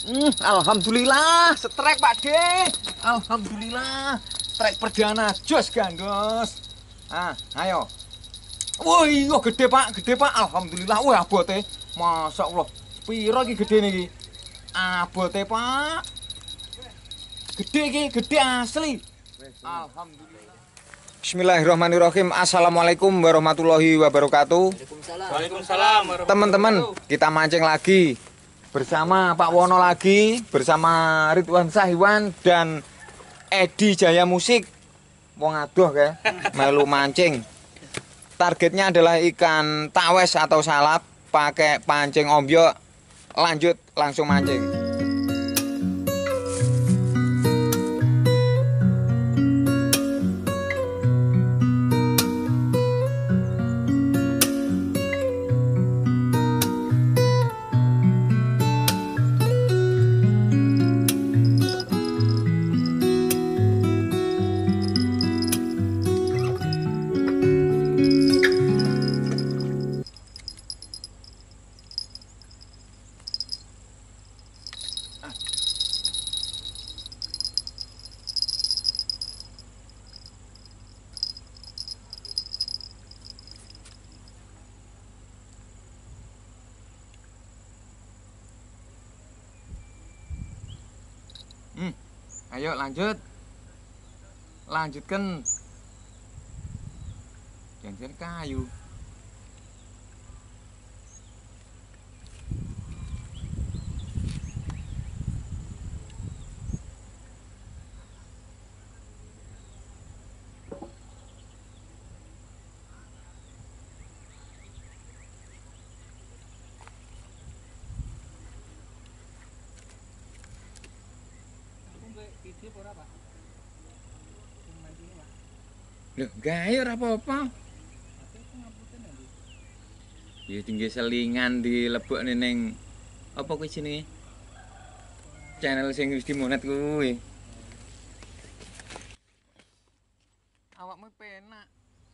Alhamdulillah, strike Pak D. Alhamdulillah, strike perdana jos gandos. Ayo. Woi, yo gede Pak, gede Pak. Alhamdulillah. Wah, abote. Masya Allah. Piro iki gede niki? Abote Pak. Gede iki, gede asli. Alhamdulillah. Bismillahirrahmanirrahim. Assalamualaikum warahmatullahi wabarakatuh. Waalaikumsalam. Teman-teman, kita mancing lagi bersama Pak Wono lagi, bersama Ridwan Sahiwan dan Edi Jaya Musik. Wong adoh kae, melu mancing. Targetnya adalah ikan tawes atau salap, pakai pancing ombyo. Lanjut langsung mancing. Ayo lanjut. Lanjutkan. Jangan kayu. Loh, gaya ora apa-apa. Ya tinggi selingan di lebok ning apa kuwi jenenge? Channel sing wis dimonet kuwi. Awakmu penak.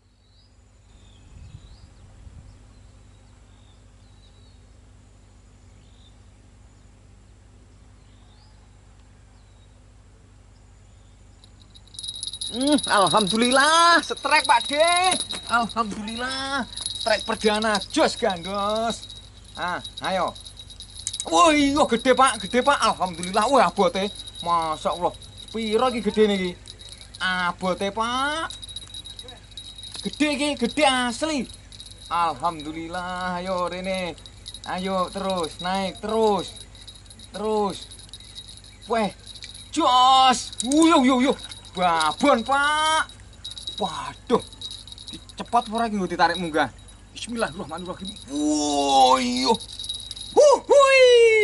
Alhamdulillah, strike Pak D. Alhamdulillah, strike perdana jos gandos. Ayo. Woi, yo gede Pak, gede Pak. Alhamdulillah. Wah, abote. Masya Allah. Piro iki gede niki? Abote Pak. Gede iki, gede asli. Alhamdulillah. Ayo rene. Ayo terus, naik terus. Terus. Weh, jos. Yo. Babon Pak. Waduh. Cepat ora iki nggo ditarik munggah. Bismillahirrahmanirrahim. Woyo. Hui.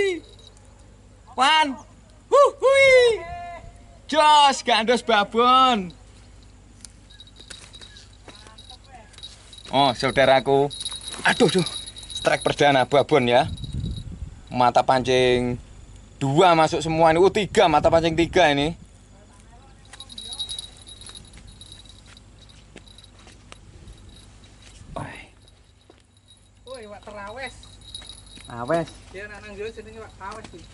Wan. Hui. Jos gandos babon. Oh, saudaraku. Aduh. Strike perdana babon ya. Mata pancing 2 masuk semua ini. 3 mata pancing 3 ini. Terawes. Awes. Ya nang jero jenenge Pak Awes iki.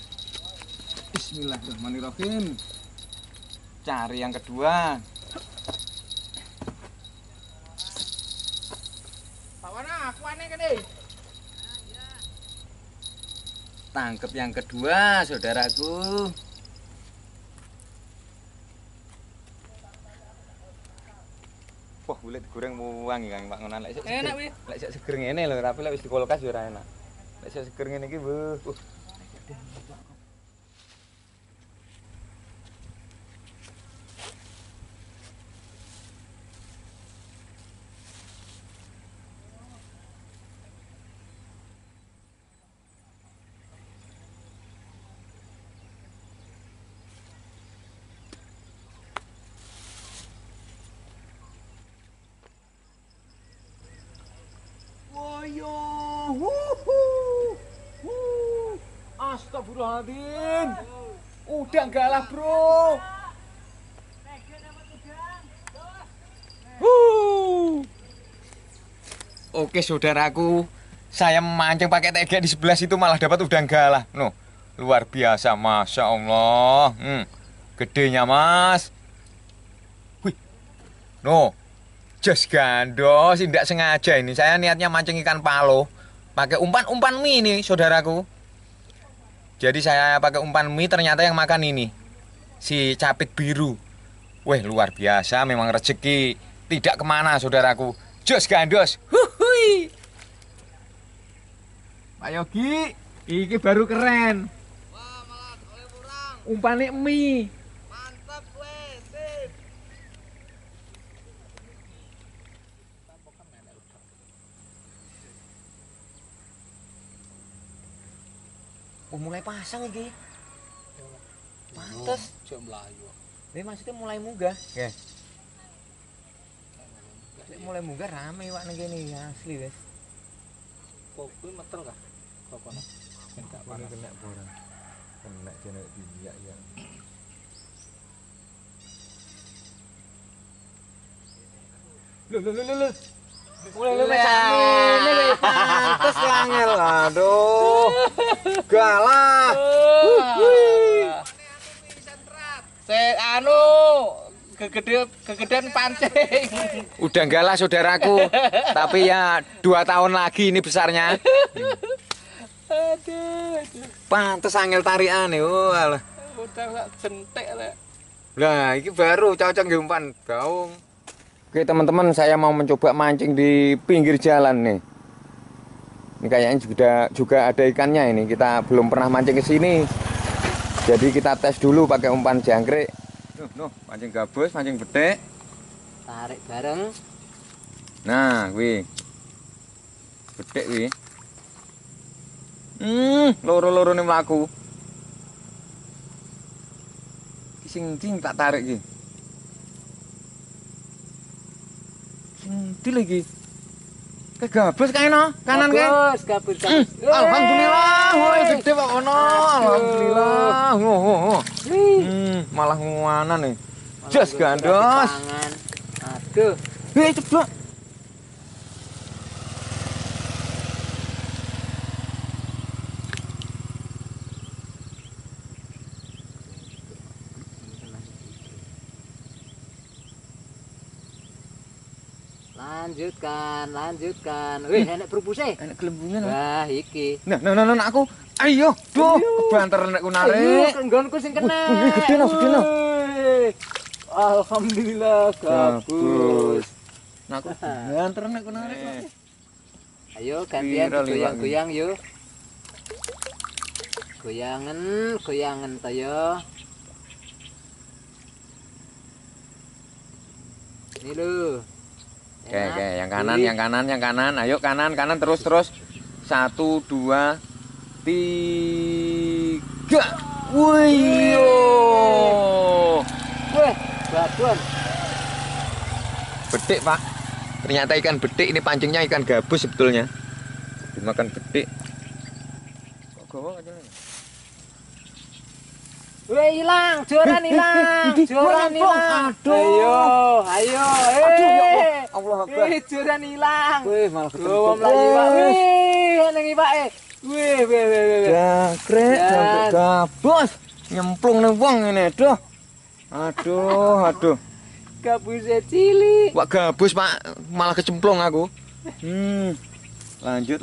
Bismillahirrahmanirrahim. Cari yang kedua. Pak Wana, aku aneh kene. Tangkep yang kedua, saudaraku. Wah, boleh digoreng wangi Kang Pak ngono lek Enak wis. lek seger ngene lho, tapi lek wis di kulkas ya ora enak. Lek seger ngene iki, Woyo. Astagfirullahaladzim. Udah enggak lah, Bro. Oke, saudaraku. Saya memancing pakai tega di sebelah situ malah dapat udang galah. No. luar biasa, Masya Allah. Gedenya, Mas. Wih, no, jos gandos, tidak sengaja ini. Saya niatnya mancing ikan palo, pakai umpan mie ini, saudaraku. Jadi saya pakai umpan mie, ternyata yang makan ini, si capit biru. Wih, luar biasa, memang rezeki tidak kemana, saudaraku. Jos gandos, huhui. Pak Yogi, ini baru keren. Wah, malah oleh kurang. Umpannya mie. Mantap gue, sip. Oh, mulai pasang iki. Pantes. Jam Melayu. Ini maksudnya mulai munggah. Oke. Mulai munggah rame wak ning kene asli wis. Kok kuwi metel kah? Kokono. Enggak panas. Kena borang. Kena jane diyak ya. Lho. Mulai samene lho pantes langel. Aduh. Galah. Anu kegedean pancing. Udah enggak lah saudaraku. Tapi ya 2 tahun lagi ini besarnya. Aduh. Pantes angel tarikane. Oh alah. Udah lah jentik lah. Lah, ini baru cocok nggih umpan gaung. Oke, teman-teman, saya mau mencoba mancing di pinggir jalan nih. Ini kayaknya juga ada ikannya ini. Kita belum pernah mancing ke sini. Jadi kita tes dulu pakai umpan jangkrik. Nuh, mancing gabus, mancing betik. Tarik bareng. Nah, wih. Betik wih. Loro-loro nih mlaku. Sing tak tarik iki. Sing lagi. Kegabus kae no, kanan kae. Gabus. Alhamdulillah, woi gede Pak ono. Alhamdulillah. Malah nguanan nih. Jos gandos. Aduh. Hei ceblok. Lanjutkan. Wih, enek perupuse. Enak gelembungan. Wah, iki. Nah, aku. Ayo, duh, banter nek ku narik. Nggonku sing kena. Wih, gede no. Alhamdulillah, gabus. Nah, aku banter nek ku narik. Ayo gantian goyang-goyang yuk. Goyangan ta yo. Ini lho. Oke, yang kanan. Ayo kanan terus. 1 2 3. Wih. Wih, babon. Betik, Pak. Ternyata ikan betik, ini pancingnya ikan gabus sebetulnya. Dimakan betik. Kok gawa aja. Wih, hilang, joran hilang. Aduh. Ayo. Allah Akbar. Wih, joran hilang. Wih, malah Gowo ketemu. mlayu, Pak. Wih, nang ibake. Wih. Jangkrik gabus. Nyemplung nang wong ngene, aduh. Aduh. Gabusnya cilik. Wak gabus, Pak. Malah kecemplung aku. Lanjut.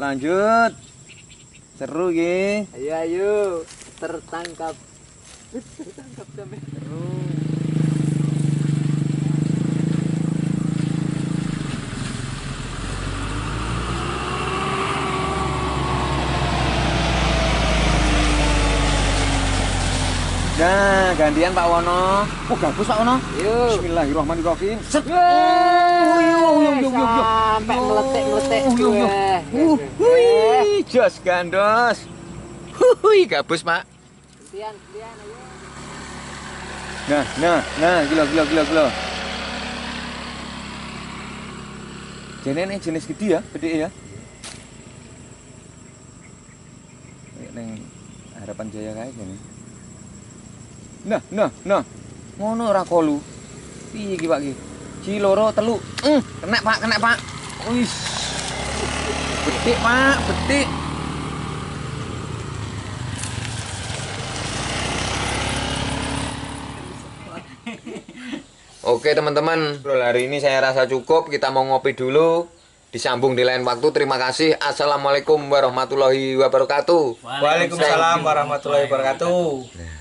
Seru iki. Ayo. Tertangkap sampai. Nah, gantian Pak Wono. Oh, gabus Pak Wono. Yuk. Bismillahirrahmanirrahim. Set. Sampai meletek. Wih, jos gandos. Wih, gabus Pak. Gantian, ayo. Nah, gila. Ini jenis gede ya, gede ya. Kayak neng Harapan Jaya kayak gini. Nah. Ngono ora kolu. Piye iki Pak iki? Ji loro telu. Kena Pak. Wis. Betik Pak, betik. Oke teman-teman, hari ini saya rasa cukup. Kita mau ngopi dulu. Disambung di lain waktu. Terima kasih. Assalamualaikum warahmatullahi wabarakatuh. Waalaikumsalam warahmatullahi wabarakatuh.